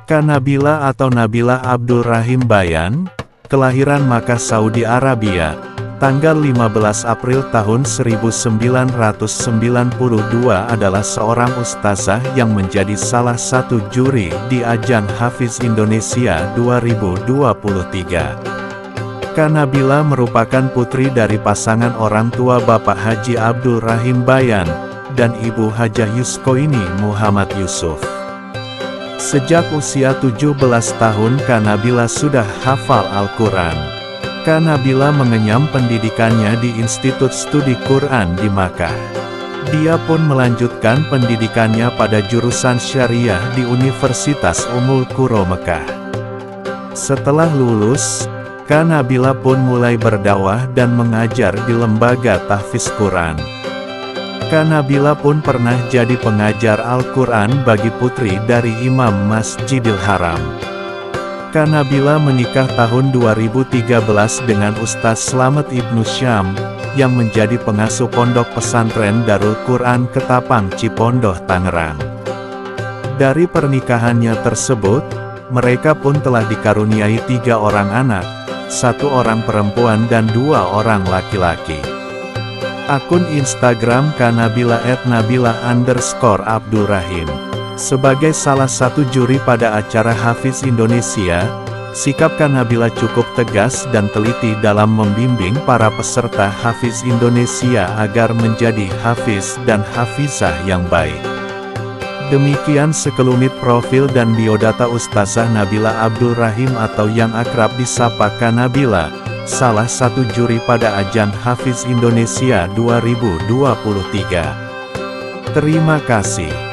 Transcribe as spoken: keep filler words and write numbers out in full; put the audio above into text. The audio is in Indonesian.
Kanabila atau Nabila Abdul Rahim Bayan, kelahiran Makkah, Saudi Arabia, tanggal lima belas April tahun seribu sembilan ratus sembilan puluh dua adalah seorang ustazah yang menjadi salah satu juri di ajang Hafiz Indonesia dua ribu dua puluh tiga. Kanabila merupakan putri dari pasangan orang tua Bapak Haji Abdul Rahim Bayan dan Ibu Hajah Yuskoini Muhammad Yusuf. Sejak usia tujuh belas tahun Kanabila sudah hafal Al-Quran. Kanabila mengenyam pendidikannya di Institut Studi Quran di Makkah. Dia pun melanjutkan pendidikannya pada jurusan Syariah di Universitas Ummul Qura Mekah. Setelah lulus, Kanabila pun mulai berdakwah dan mengajar di lembaga tahfiz Quran. Kanabila pun pernah jadi pengajar Al-Quran bagi putri dari Imam Masjidil Haram. Kanabila menikah tahun dua ribu tiga belas dengan Ustaz Slamet Ibnu Syam, yang menjadi pengasuh pondok pesantren Darul Quran Ketapang Cipondoh, Tangerang. Dari pernikahannya tersebut, mereka pun telah dikaruniai tiga orang anak, satu orang perempuan dan dua orang laki-laki. Akun Instagram Kanabila et nabila underscore Abdul Rahim. Sebagai salah satu juri pada acara Hafiz Indonesia, sikap Kanabila cukup tegas dan teliti dalam membimbing para peserta Hafiz Indonesia agar menjadi hafiz dan hafizah yang baik. Demikian sekelumit profil dan biodata Ustazah Nabila Abdul Rahim atau yang akrab disapa Kanabila, salah satu juri pada ajang Hafiz Indonesia dua ribu dua puluh tiga. Terima kasih.